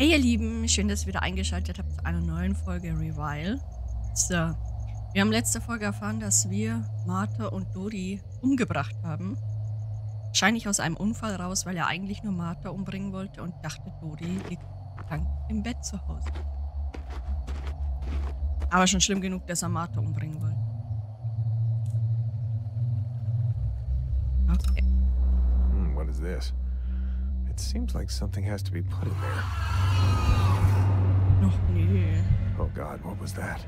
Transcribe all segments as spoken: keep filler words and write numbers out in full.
Hey ihr Lieben, schön, dass ihr wieder eingeschaltet habt zu einer neuen Folge Revile. So, wir haben letzte Folge erfahren, dass wir Martha und Dodi umgebracht haben. Wahrscheinlich aus einem Unfall raus, weil er eigentlich nur Martha umbringen wollte und dachte, Dodi liegt krank im Bett zu Hause. Aber schon schlimm genug, dass er Martha umbringen wollte. Okay. Hmm, what is this? It seems like something has to be put in there. Noch nö. Oh God, what was that?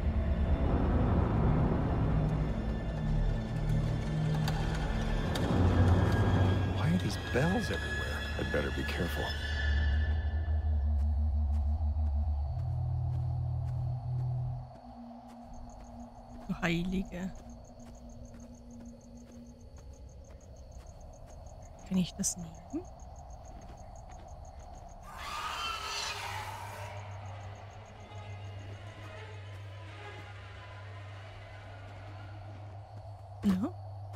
Why are these bells everywhere? I'd better be careful. Du Heilige. Kann ich das nehmen? Ja.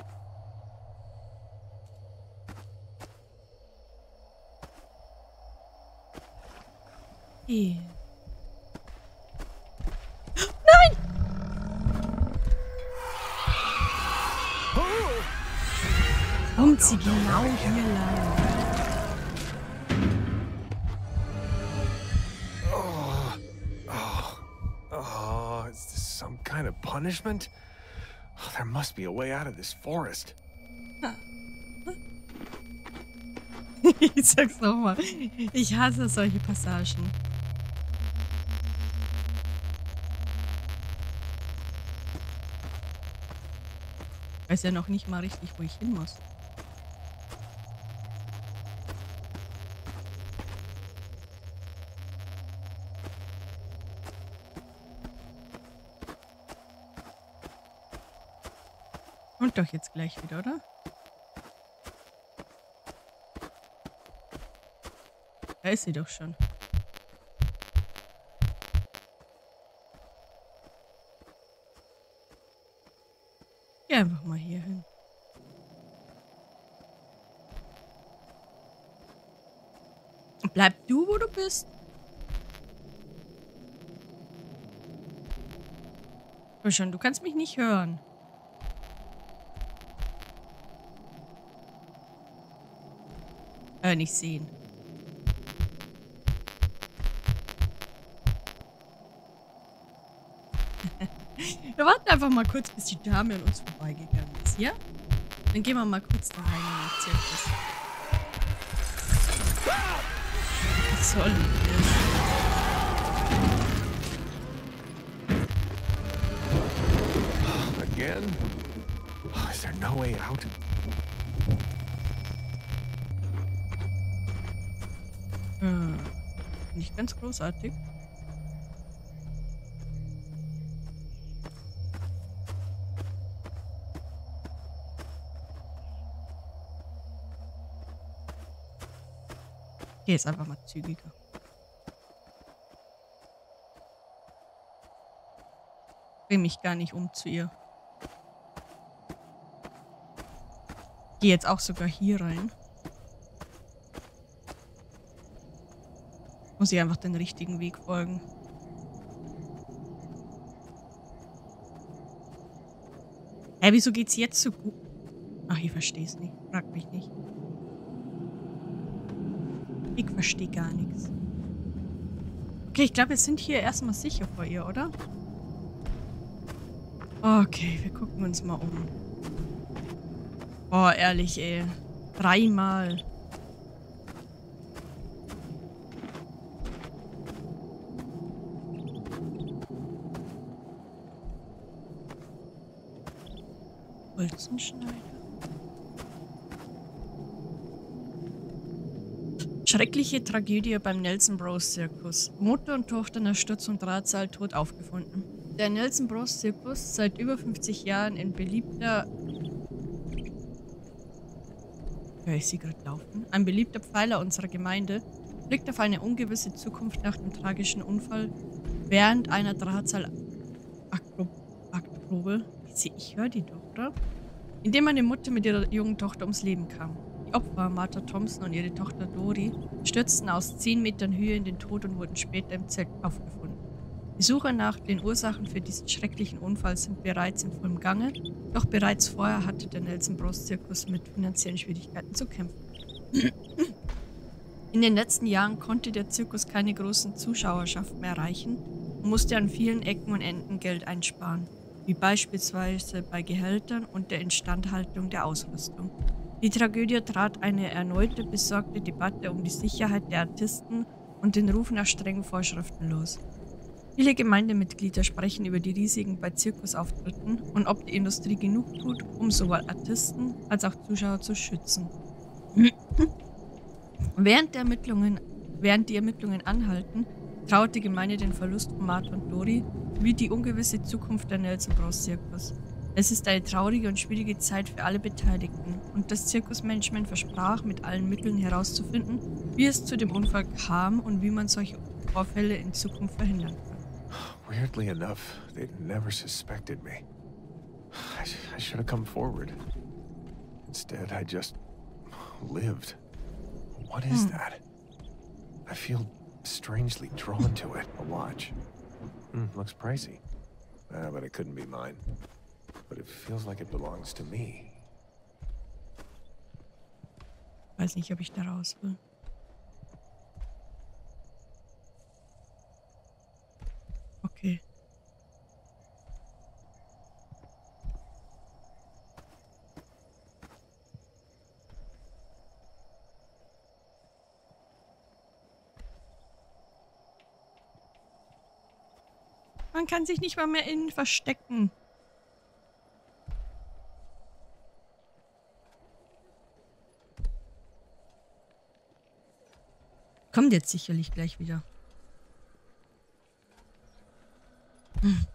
Okay. Nein! Kommt sie genau hier lang? Oh, oh, oh, is this some kind of punishment? Oh, there must be a way out of this forest. Ich sag's nochmal. Ich hasse solche Passagen. Ich weiß ja noch nicht mal richtig, wo ich hin muss. Und doch jetzt gleich wieder, oder? Da ist sie doch schon. Geh einfach mal hier hin. Bleib du, wo du bist. Komm schon, du kannst mich nicht hören. Äh, nicht sehen. Wir warten einfach mal kurz, bis die Dame an uns vorbeigegangen ist, ja? Dann gehen wir mal kurz daheim in den Zirkus. Was soll denn Oh, again? Oh, is there no way out? das? Hm. Nicht ganz großartig. Geh jetzt einfach mal zügiger. Dreh mich gar nicht um zu ihr. Geh jetzt auch sogar hier rein. Muss ich einfach den richtigen Weg folgen. Hä, wieso geht's jetzt so gut? Ach, ich versteh's nicht. Frag mich nicht. Ich verstehe gar nichts. Okay, ich glaube, wir sind hier erstmal sicher vor ihr, oder? Okay, wir gucken uns mal um. Oh, ehrlich, ey. Dreimal. Holzenschneider. Schreckliche Tragödie beim Nelson Bros Zirkus. Mutter und Tochter in der Stürz- und Drahtseil tot aufgefunden. Der Nelson Bros Zirkus, seit über fünfzig Jahren ein beliebter... Hör ich sie gerade laufen? Ein beliebter Pfeiler unserer Gemeinde, blickt auf eine ungewisse Zukunft nach dem tragischen Unfall während einer Drahtseil-Aktprobe. Ich höre die doch, oder? In dem eine Mutter mit ihrer jungen Tochter ums Leben kam. Die Die Opfer, Martha Thompson und ihre Tochter Dori, stürzten aus zehn Metern Höhe in den Tod und wurden später im Zelt aufgefunden. Die Suche nach den Ursachen für diesen schrecklichen Unfall sind bereits in vollem Gange, doch bereits vorher hatte der Nelson Bros Zirkus mit finanziellen Schwierigkeiten zu kämpfen. In den letzten Jahren konnte der Zirkus keine großen Zuschauerschaften mehr erreichen und musste an vielen Ecken und Enden Geld einsparen, wie beispielsweise bei Gehältern und der Instandhaltung der Ausrüstung. Die Tragödie trat eine erneute besorgte Debatte um die Sicherheit der Artisten und den Ruf nach strengen Vorschriften los. Viele Gemeindemitglieder sprechen über die Risiken bei Zirkusauftritten und ob die Industrie genug tut, um sowohl Artisten als auch Zuschauer zu schützen. Während, der Ermittlungen, während die Ermittlungen anhalten, trauert die Gemeinde den Verlust von Martha und Dori sowie die ungewisse Zukunft der Nelson Bros Zirkus. Es ist eine traurige und schwierige Zeit für alle Beteiligten und das Zirkusmanagement versprach, mit allen Mitteln herauszufinden, wie es zu dem Unfall kam und wie man solche Vorfälle in Zukunft verhindern kann. Weirdly enough, they'd never suspected me. I, sh I should have come forward. Instead, I just lived. What is Hmm. that? I feel strangely drawn to it. A watch. Hmm, looks pricey. Ah, but it couldn't be mine. But it feels like it belongs to me. Weiß nicht, ob ich da raus will. Okay. Man kann sich nicht mal mehr innen verstecken. Kommt jetzt sicherlich gleich wieder. Hm.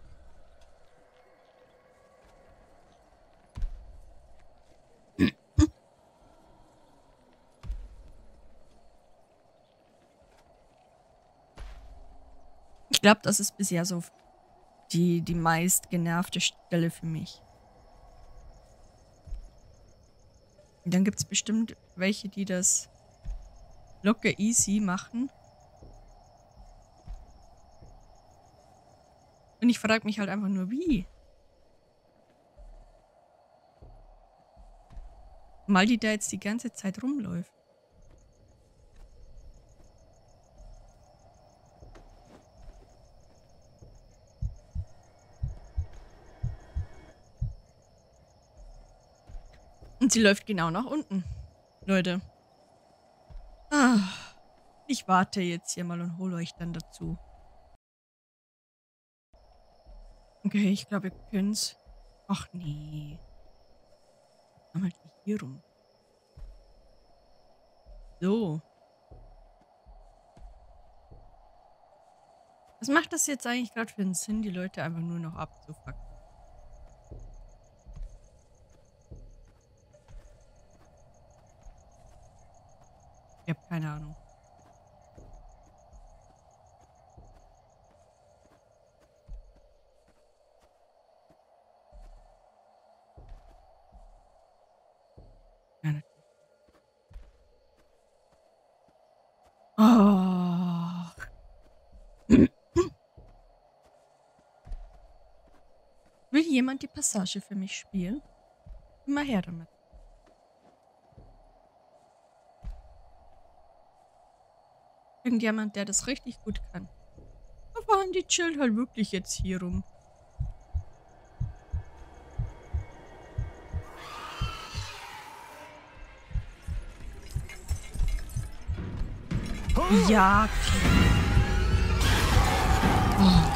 Ich glaube, das ist bisher so die, die meist genervte Stelle für mich. Und dann gibt es bestimmt welche, die das locker easy machen. Und ich frage mich halt einfach nur, wie? Mal die da jetzt die ganze Zeit rumläuft. Und sie läuft genau nach unten. Leute. Ah, ich warte jetzt hier mal und hole euch dann dazu. Okay, ich glaube, wir können es. Ach nee. Dann halt hier rum. So. Was macht das jetzt eigentlich gerade für einen Sinn, die Leute einfach nur noch abzufacken? Ich habe keine Ahnung. Ja, natürlich. Oh. Will jemand die Passage für mich spielen? Immer her damit. Irgendjemand, der das richtig gut kann. Aber die chillt halt wirklich jetzt hier rum. Ja, klar. Oh.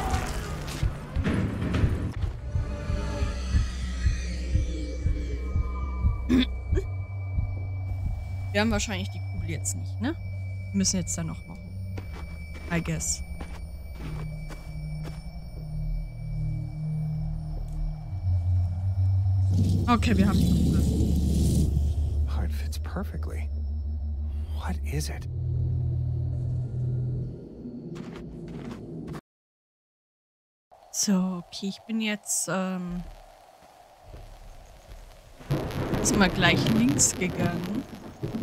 Wir haben wahrscheinlich die Kugel jetzt nicht, ne? Wir müssen jetzt dann noch mal hoch. I guess. Okay, wir haben die Kugel. Oh, it fits perfectly. What is it? So, okay, ich bin jetzt ähm, ist mal gleich links gegangen.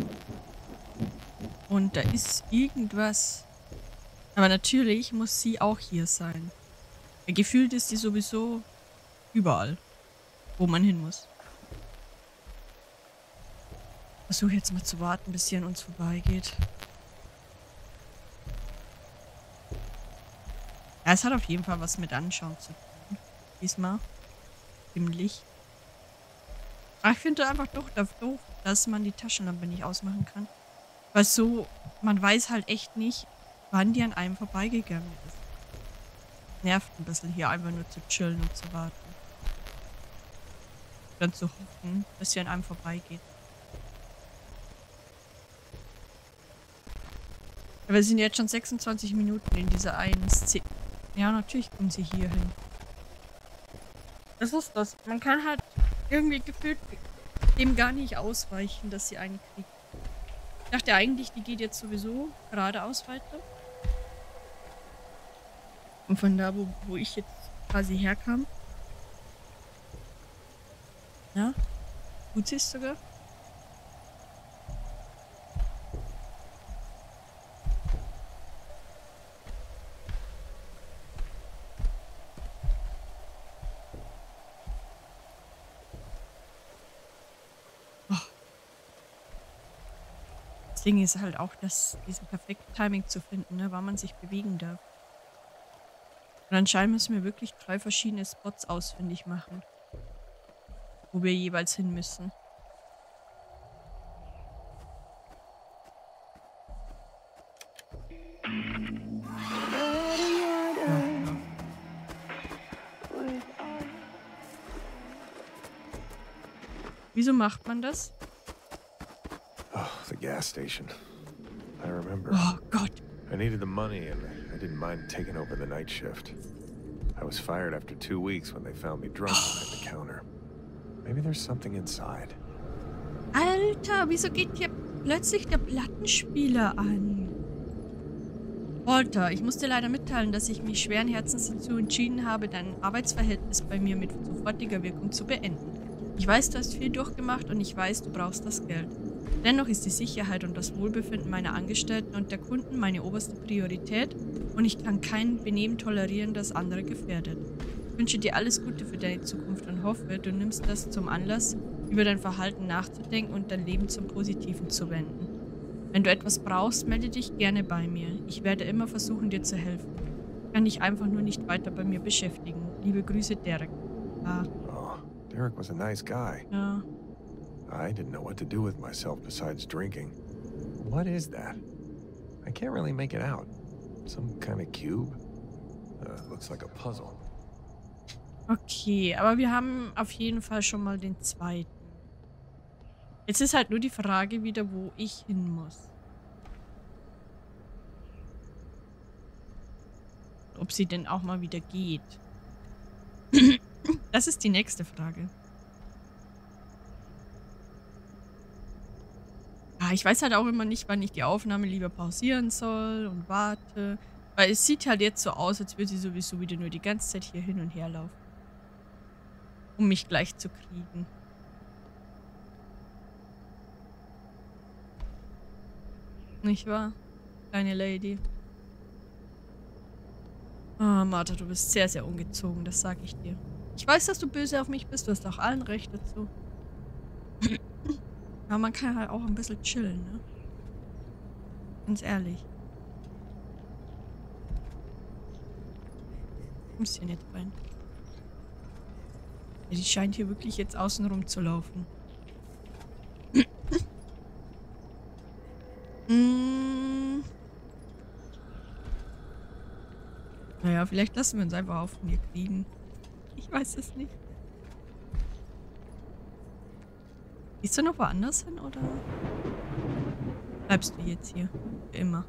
Und da ist irgendwas. Aber natürlich muss sie auch hier sein. Gefühlt ist sie sowieso überall, wo man hin muss. Versuche jetzt mal zu warten, bis sie an uns vorbeigeht. Ja, es hat auf jeden Fall was mit Anschauen zu tun. Diesmal. Im Licht. Aber ich finde einfach doch doof, dass man die Taschenlampe nicht ausmachen kann. Weil so, man weiß halt echt nicht, wann die an einem vorbeigegangen ist. Nervt ein bisschen hier einfach nur zu chillen und zu warten. Dann zu hoffen, dass sie an einem vorbeigeht. Aber wir sind jetzt schon sechsundzwanzig Minuten in dieser einen Szene. Ja, natürlich kommen sie hier hin. Das ist das. Man kann halt irgendwie gefühlt dem gar nicht ausweichen, dass sie einen kriegt. Ich dachte eigentlich, die geht jetzt sowieso geradeaus weiter. Und von da, wo, wo ich jetzt quasi herkam. Ja, gut sie es sogar. Das Ding ist halt auch, dass diesen perfekten Timing zu finden, ne, wann man sich bewegen darf. Und anscheinend müssen wir wirklich drei verschiedene Spots ausfindig machen, wo wir jeweils hin müssen. Ja. Wieso macht man das? Oh, the gas station. I remember. Oh Gott. I needed the money and I didn't mind taking over the night shift. I was fired after two weeks when they found me drunk behind the counter. Maybe there's something inside. Alter, wieso geht hier plötzlich der Plattenspieler an? Walter, ich muss dir leider mitteilen, dass ich mich schweren Herzens dazu entschieden habe, dein Arbeitsverhältnis bei mir mit sofortiger Wirkung zu beenden. Ich weiß, du hast viel durchgemacht und ich weiß, du brauchst das Geld. Dennoch ist die Sicherheit und das Wohlbefinden meiner Angestellten und der Kunden meine oberste Priorität und ich kann kein Benehmen tolerieren, das andere gefährdet. Ich wünsche dir alles Gute für deine Zukunft und hoffe, du nimmst das zum Anlass, über dein Verhalten nachzudenken und dein Leben zum Positiven zu wenden. Wenn du etwas brauchst, melde dich gerne bei mir. Ich werde immer versuchen, dir zu helfen. Ich kann dich einfach nur nicht weiter bei mir beschäftigen. Liebe Grüße, Derek. Ah. Oh, Derek was a nice guy. Ja. I didn't know what to do with myself besides drinking. What is that? I can't really make it out. Some kind of cube? Uh, looks like a puzzle. Okay, aber wir haben auf jeden Fall schon mal den zweiten. Jetzt ist halt nur die Frage wieder, wo ich hin muss. Ob sie denn auch mal wieder geht. Das ist die nächste Frage. Ah, ich weiß halt auch immer nicht, wann ich die Aufnahme lieber pausieren soll und warte. Weil es sieht halt jetzt so aus, als würde sie sowieso wieder nur die ganze Zeit hier hin und her laufen. Um mich gleich zu kriegen. Nicht wahr? Kleine Lady. Ah, oh, Martha, du bist sehr, sehr ungezogen, das sag ich dir. Ich weiß, dass du böse auf mich bist, du hast auch allen Recht dazu. Aber man kann halt auch ein bisschen chillen, ne? Ganz ehrlich. Muss hier nicht rein. Ja, die scheint hier wirklich jetzt außen rum zu laufen. mm. Naja, vielleicht lassen wir uns einfach auf von ihr kriegen. Ich weiß es nicht. Gehst du noch woanders hin, oder bleibst du jetzt hier? Für immer.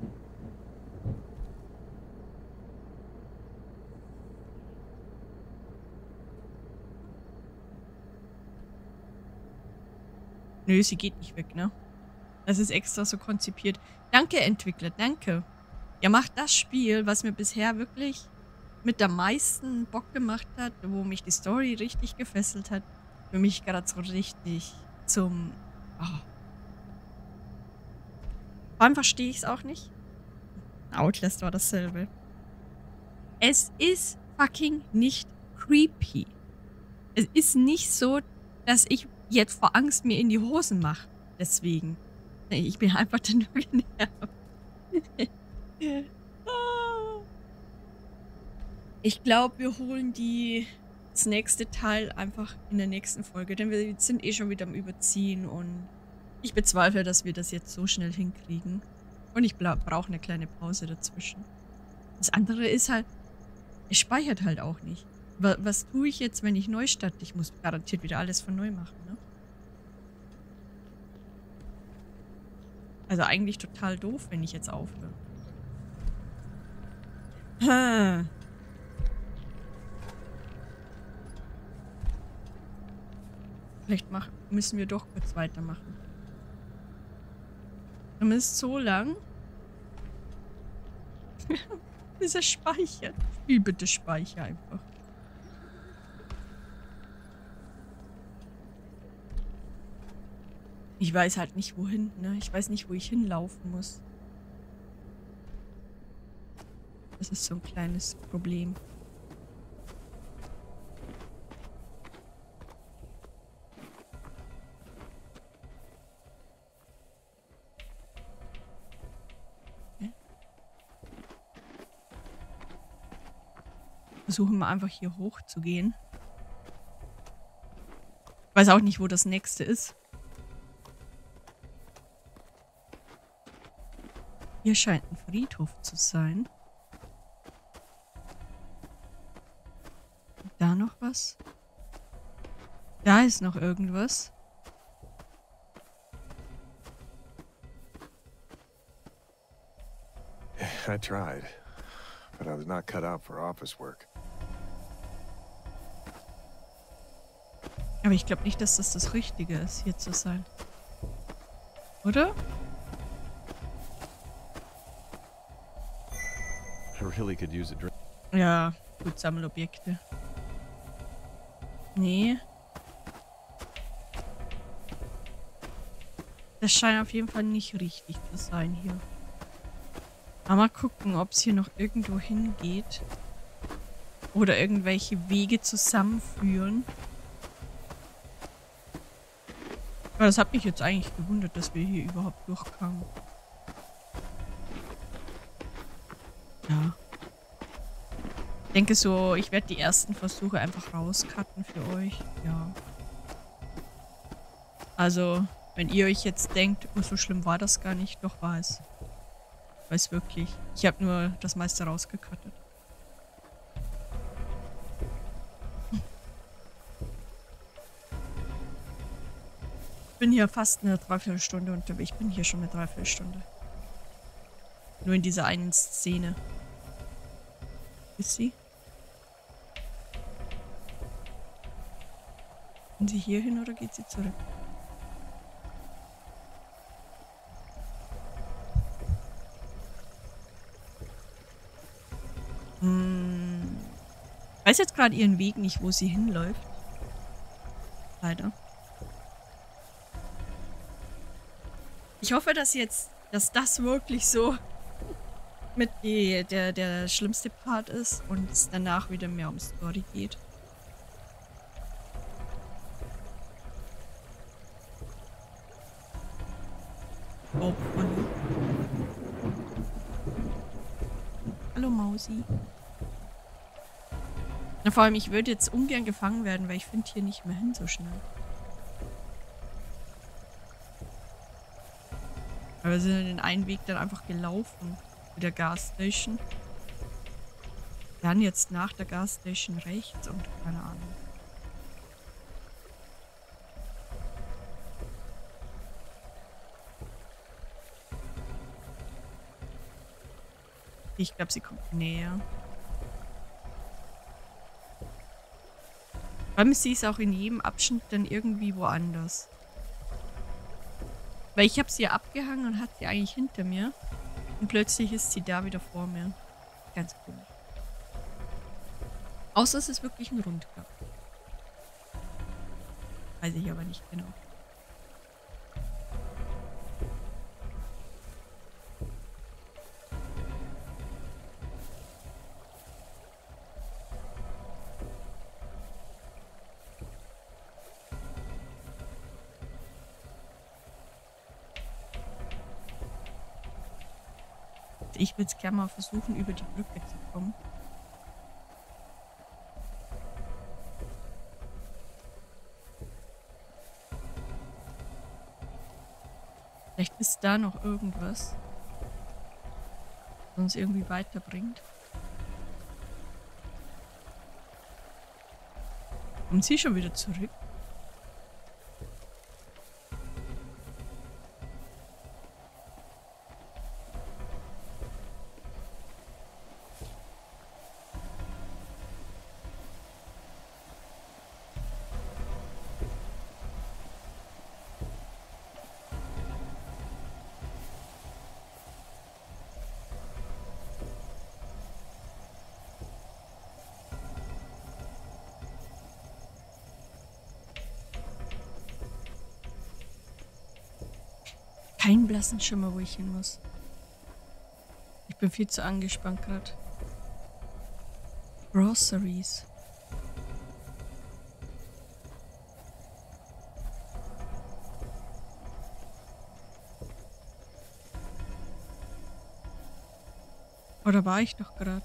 Nö, sie geht nicht weg, ne? Das ist extra so konzipiert. Danke, Entwickler, danke. Ihr macht das Spiel, was mir bisher wirklich mit der meisten Bock gemacht hat, wo mich die Story richtig gefesselt hat, für mich gerade so richtig zum... Oh. Vor allem verstehe ich es auch nicht. Outlast war dasselbe. Es ist fucking nicht creepy. Es ist nicht so, dass ich jetzt vor Angst mir in die Hosen mache. Deswegen. Ich bin einfach dann nur genervt. Ich glaube, wir holen die das nächste Teil einfach in der nächsten Folge, denn wir sind eh schon wieder am Überziehen und ich bezweifle, dass wir das jetzt so schnell hinkriegen. Und ich brauche eine kleine Pause dazwischen. Das andere ist halt, es speichert halt auch nicht. Was, was tue ich jetzt, wenn ich neu starte? Ich muss garantiert wieder alles von neu machen, ne? Also eigentlich total doof, wenn ich jetzt aufhöre. Hm. Vielleicht mach, müssen wir doch kurz weitermachen. Und es ist so lang. Bis er speichert. Spiel bitte speicher einfach. Ich weiß halt nicht wohin, ne? Ich weiß nicht, wo ich hinlaufen muss. Das ist so ein kleines Problem. Versuchen wir einfach hier hoch zu gehen. Ich weiß auch nicht, wo das nächste ist. Hier scheint ein Friedhof zu sein. Da noch was? Da ist noch irgendwas. I tried, but I was not cut out for office work. Aber ich glaube nicht, dass das das Richtige ist, hier zu sein. Oder? I really could use a drink. Ja, gut, Sammelobjekte. Nee. Das scheint auf jeden Fall nicht richtig zu sein hier. Aber mal gucken, ob es hier noch irgendwo hingeht. Oder irgendwelche Wege zusammenführen. Aber das hat mich jetzt eigentlich gewundert, dass wir hier überhaupt durchkamen. Ja. Ich denke so, ich werde die ersten Versuche einfach rauscutten für euch. Ja. Also, wenn ihr euch jetzt denkt, oh, so schlimm war das gar nicht, doch war es. Weiß wirklich. Ich habe nur das meiste rausgecuttet. Ich bin hier fast eine Dreiviertelstunde unterwegs. Ich bin hier schon eine Dreiviertelstunde. Nur in dieser einen Szene. Ist sie? Geht sie hier hin oder geht sie zurück? Hm. Ich weiß jetzt gerade ihren Weg nicht, wo sie hinläuft. Leider. Ich hoffe, dass jetzt, dass das wirklich so mit die, der, der schlimmste Part ist und es danach wieder mehr um Story geht. Oh, hallo. Hallo Mausi. Na, vor allem, ich würde jetzt ungern gefangen werden, weil ich finde hier nicht mehr hin so schnell. Aber wir sind den einen Weg dann einfach gelaufen. Mit der Gasstation. Dann jetzt nach der Gasstation rechts und keine Ahnung. Ich glaube, sie kommt näher. Vor allem sie ist auch in jedem Abschnitt dann irgendwie woanders. Weil ich habe sie ja abgehangen und hat sie eigentlich hinter mir. Und plötzlich ist sie da wieder vor mir. Ganz komisch. Außer es ist wirklich ein Rundgang. Weiß ich aber nicht genau. Ich will jetzt gerne mal versuchen, über die Brücke zu kommen. Vielleicht ist da noch irgendwas, was uns irgendwie weiterbringt. Kommt sie schon wieder zurück? Keinen blassen Schimmer, wo ich hin muss. Ich bin viel zu angespannt gerade. Groceries. Oder war ich doch gerade?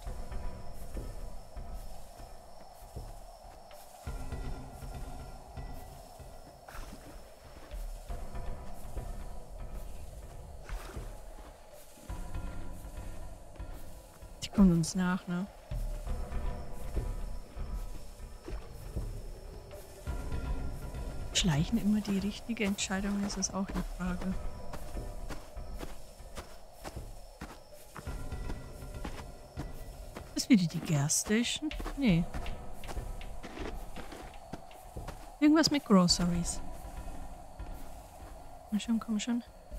Kommt uns nach, ne? Schleichen immer die richtige Entscheidung, ist es auch eine Frage. Ist wieder die Gas Station? Nee. Irgendwas mit Groceries. Komm schon, komm schon.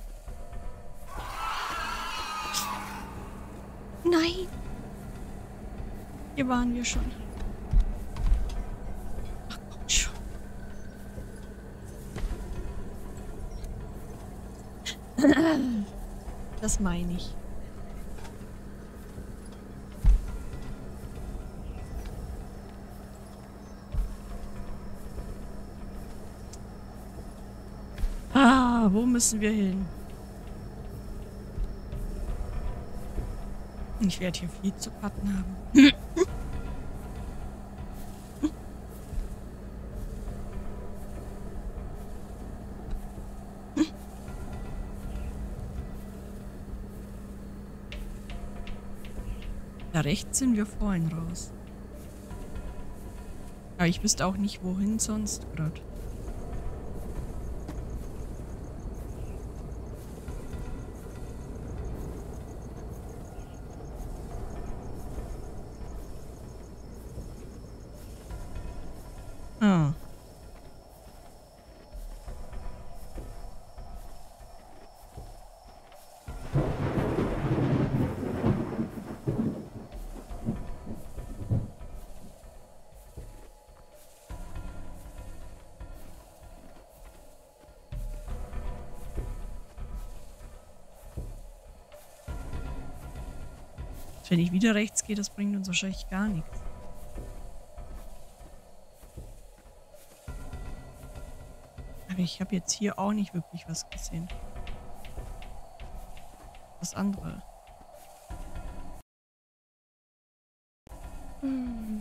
Nein! Hier waren wir schon. Ach, komm schon. Das meine ich. Ah, wo müssen wir hin? Ich werde hier viel zu patten haben. Da rechts sind wir vorhin raus. Aber ich wüsste auch nicht, wohin sonst gerade. Ah. Wenn ich wieder rechts gehe, das bringt uns wahrscheinlich gar nichts. Aber ich habe jetzt hier auch nicht wirklich was gesehen. Das andere. Hm.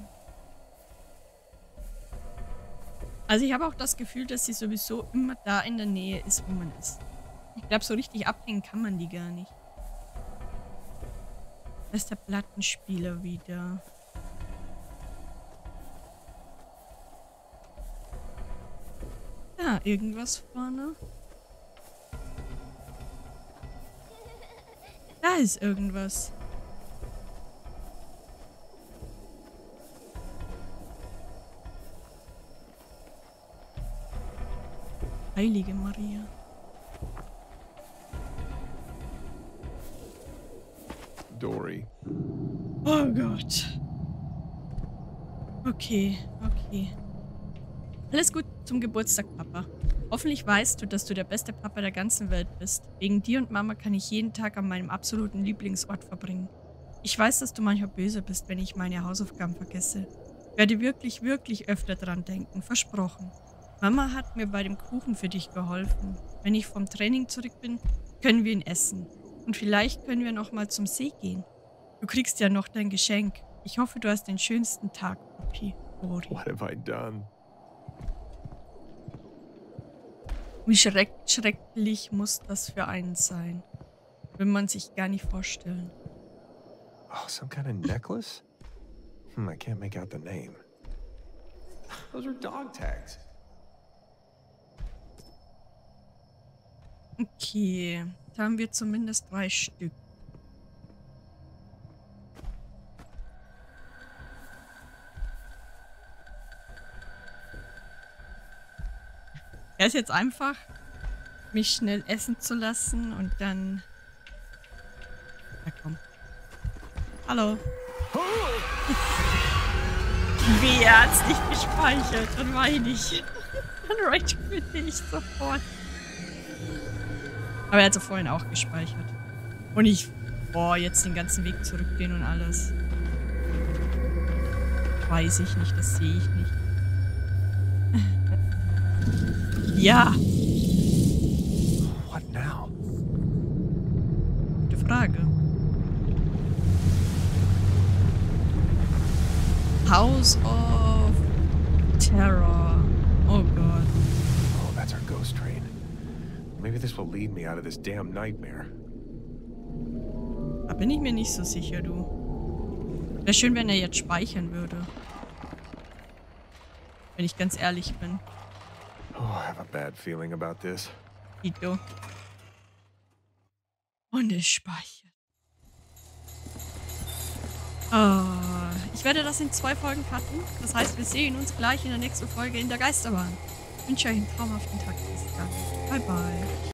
Also ich habe auch das Gefühl, dass sie sowieso immer da in der Nähe ist, wo man ist. Ich glaube, so richtig abhängen kann man die gar nicht. Da ist der Plattenspieler wieder. Ja, irgendwas vorne. Da ist irgendwas. Heilige Maria. Dory. Oh Gott. Okay, okay. Alles gut zum Geburtstag, Papa. Hoffentlich weißt du, dass du der beste Papa der ganzen Welt bist. Wegen dir und Mama kann ich jeden Tag an meinem absoluten Lieblingsort verbringen. Ich weiß, dass du manchmal böse bist, wenn ich meine Hausaufgaben vergesse. Ich werde wirklich, wirklich öfter dran denken. Versprochen. Mama hat mir bei dem Kuchen für dich geholfen. Wenn ich vom Training zurück bin, können wir ihn essen. Und vielleicht können wir noch mal zum See gehen. Du kriegst ja noch dein Geschenk. Ich hoffe, du hast den schönsten Tag, Papi. Dori. What have I done? Wie schreck schrecklich muss das für einen sein? Will man sich gar nicht vorstellen. Oh, some kind of necklace? Hmm, I can't make out the name. Those are dog tags. Okay, da haben wir zumindest drei Stück. Er ist jetzt einfach, mich schnell essen zu lassen und dann... Na komm. Hallo. Wie, er hat's nicht gespeichert, dann meine ich. Dann rage bitte ich sofort. Aber er hat es vorhin auch gespeichert. Und ich, boah, jetzt den ganzen Weg zurückgehen und alles. Weiß ich nicht, das sehe ich nicht. Ja. What now? Gute Frage. House of Terror. Oh Gott. Oh, that's our ghost train. Maybe this will lead me out of this damn nightmare. Da bin ich mir nicht so sicher, du. Wäre schön, wenn er jetzt speichern würde. Wenn ich ganz ehrlich bin. Oh, I have a bad feeling about this. Tito. Und es speichert. Oh, ich werde das in zwei Folgen cutten. Das heißt, wir sehen uns gleich in der nächsten Folge in der Geisterbahn. Ich wünsche euch einen traumhaften Tag. Bis dann. Bye, bye.